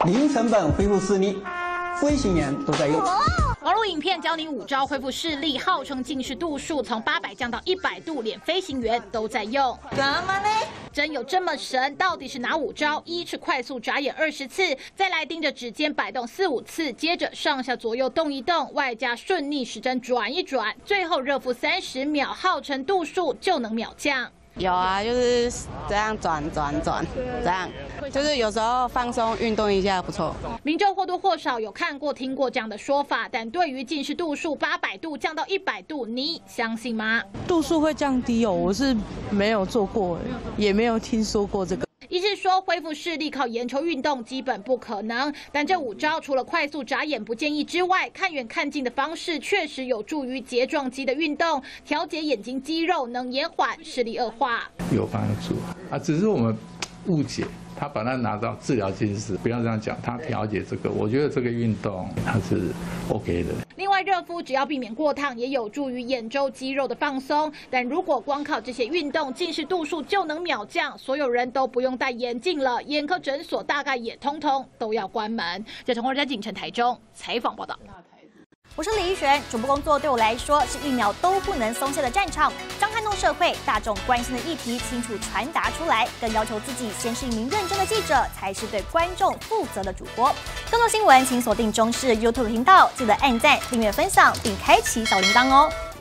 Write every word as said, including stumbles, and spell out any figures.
零成本恢复视力，飞行员都在用。 网络影片教你五招恢复视力，号称近视度数从八百降到一百度，连飞行员都在用。 干嘛呢？ 真有这么神？到底是哪五招？一是快速眨眼二十次，再来盯着指尖摆动四五次，接着上下左右动一动，外加顺逆时针转一转，最后热敷三十秒，号称度数就能秒降。 有啊，就是这样转转转，这样就是有时候放松运动一下不错。 民众或多或少有看过、听过这样的说法，但对于近视度数八百度降到一百度，你相信吗？ 度数会降低哦，我是没有做过，也没有听说过这个。 医师说，恢复视力靠眼球运动基本不可能，但这五招除了快速眨眼不建议之外，看远看近的方式确实有助于睫状肌的运动，调节眼睛肌肉，能延缓视力恶化。 有帮助啊，只是我们误解。 他把它拿到治疗近视，不要这样讲。他调节这个，我觉得这个运动它是 OK 的。 另外，热敷只要避免过烫，也有助于眼周肌肉的放松。但如果光靠这些运动，近视度数就能秒降，所有人都不用戴眼镜了，眼科诊所大概也通通都要关门。这从国家警城台中采访报道。 我是李依璇，主播工作对我来说是一秒都不能松懈的战场，将撼动社会大众关心的议题清楚传达出来，更要求自己先是一名认真的记者，才是对观众负责的主播。更多新闻请锁定中视 YouTube 频道，记得按赞、订阅、分享，并开启小铃铛哦。